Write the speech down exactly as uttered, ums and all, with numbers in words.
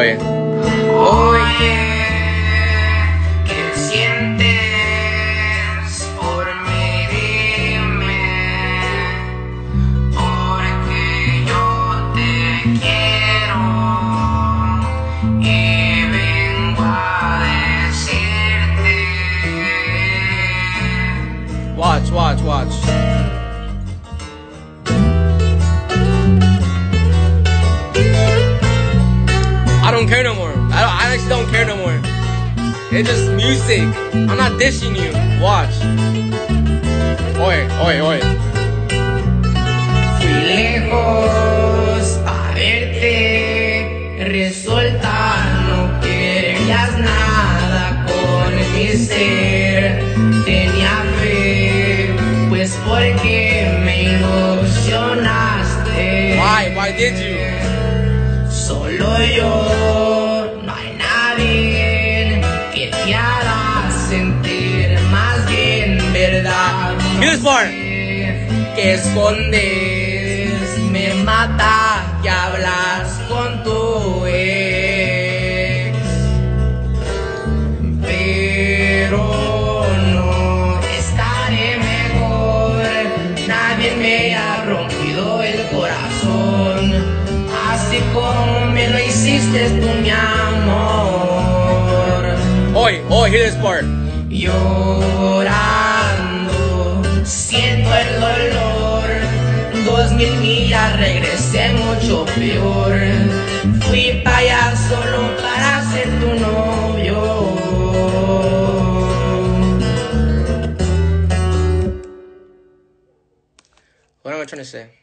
Oye. Oye, ¿qué sientes por mí? Dime, porque yo te quiero y vengo a decirte. Watch, watch, watch. I don't care no more. I, don't, I actually don't care no more. It's just music. I'm not dishing you. Watch. Oye, oye, oye. Fui lejos a verte, resulta no querías nada con mi ser. Tenía fe, pues porque me ilusionaste. Why? Why did you? Solo yo, no hay nadie que te haga sentir más bien, ¿verdad? Here's part. Que escondes, me mata que hablas con tu ex, pero no estaré mejor. Nadie me ha rompido el corazón así como me lo hiciste tú, mi amor. Oye, oye, hear this part. Llorando, siento el dolor. Dos mil millas, regresé mucho peor. Fui para allá solo para ser tu novio. What am I trying to say?